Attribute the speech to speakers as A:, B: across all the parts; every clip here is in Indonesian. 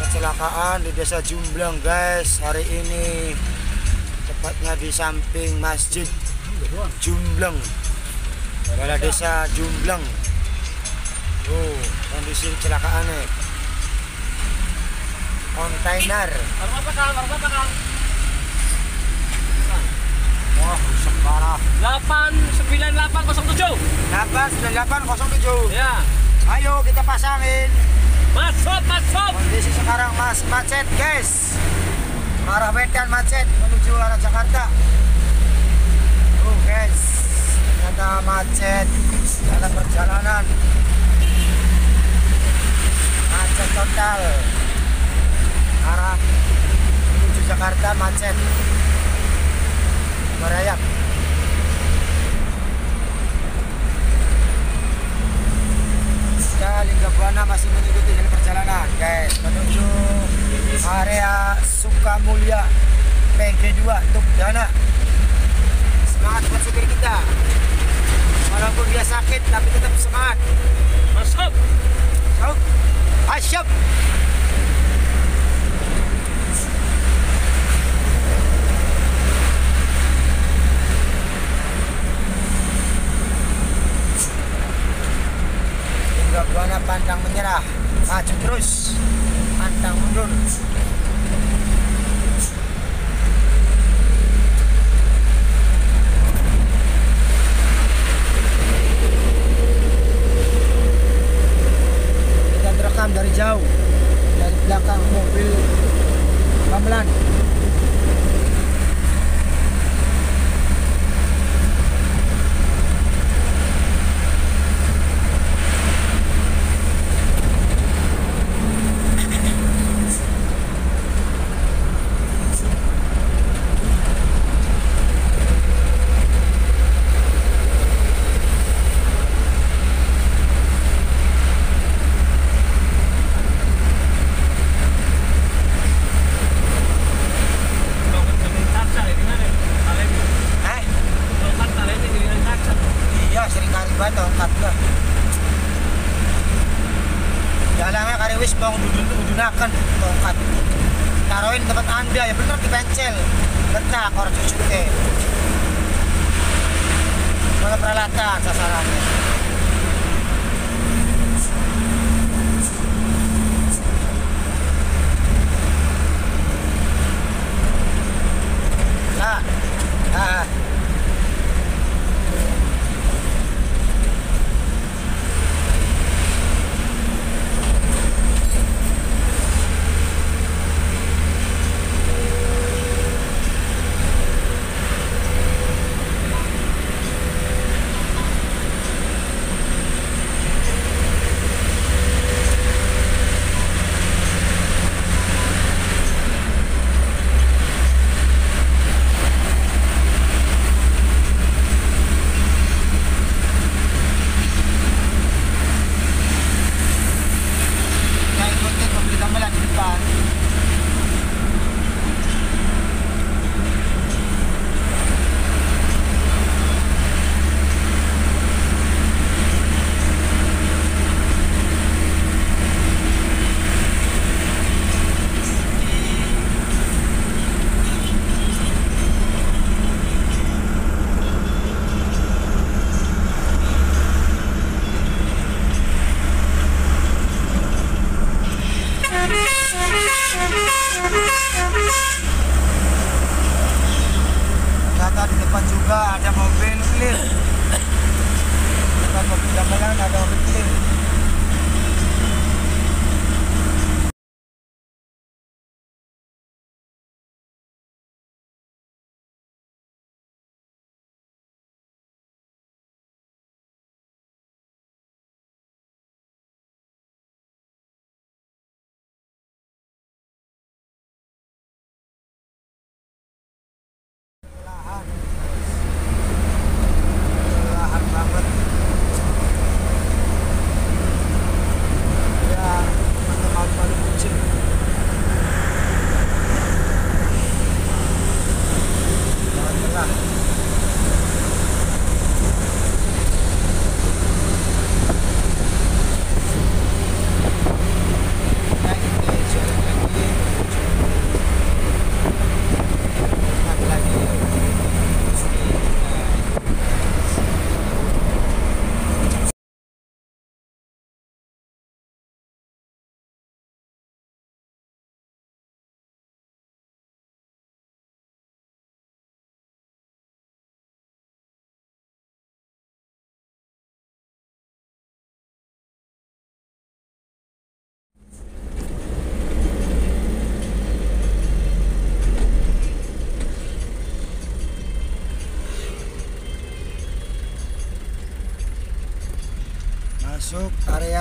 A: kecelakaan di Desa Jumblang, guys. Hari ini tepatnya di samping Masjid Jumblang, Balai Desa Jumblang. Oh, kondisi kecelakaannya. Kontainer. Wah, rusak parah.
B: 89807.
A: 89807.
B: Ya.
A: Ayo kita pasangin.
B: Masuk.
A: Kondisi sekarang macet, guys. Arah Medan macet menuju arah Jakarta. Oh, guys. Ternyata macet dalam perjalanan. Macet total. Arah menuju Jakarta macet. Merayap. Lingga Buana masih mengikuti dalam perjalanan, guys, menuju area Sukamulya PG2 Tugdana. Semangat buat supir kita, walaupun dia sakit tapi tetap semangat.
B: Masuk.
A: Asyap. Buana pantang menyerah, maju terus, pantang mundur. Kita terekam dari jauh, dari belakang mobil gamelan. Jalangnya kari wis bang dudunakan tongkat. Taruhin tempat Anda ya bener di pencil. Betak orang cucuke. Mana peralatan sasarannya. Nah. Di depan juga ada mobil clear. Di depan mobil gamelan ada mobil clear. Lahan banget.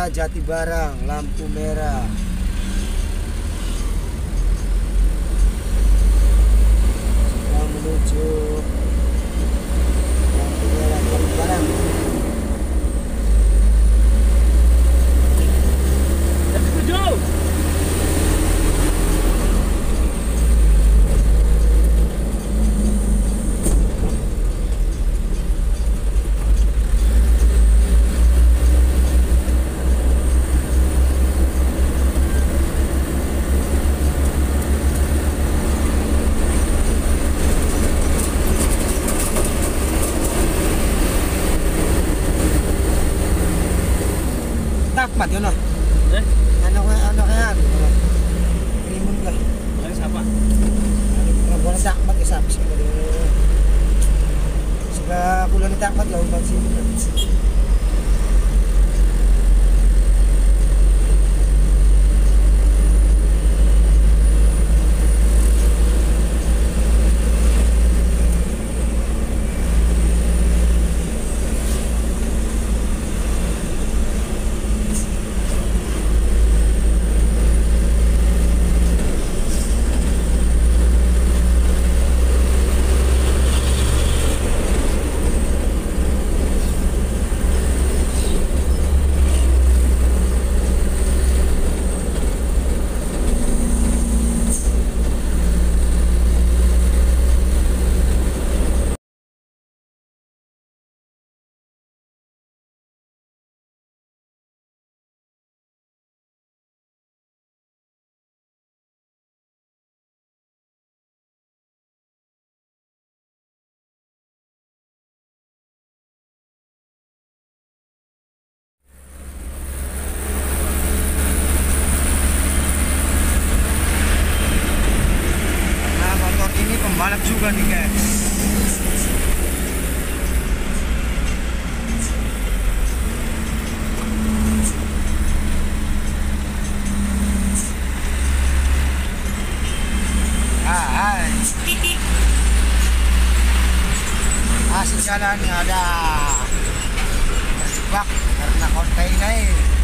A: Kota Jatibarang, lampu merah. Sedang menuju lampu merah Jatibarang.
B: Jati 7.
A: Takmat yun oh.
B: Eh,
A: Ano kaya? Kalimun ka.
B: ano siapa?
A: Kalau boleh takmat ya sabi sih dari. Saka kulo ni takmat ya uban sih. Ini pembalap juga nih guys. Hai. Asik jalan ada terjebak karena kontainer.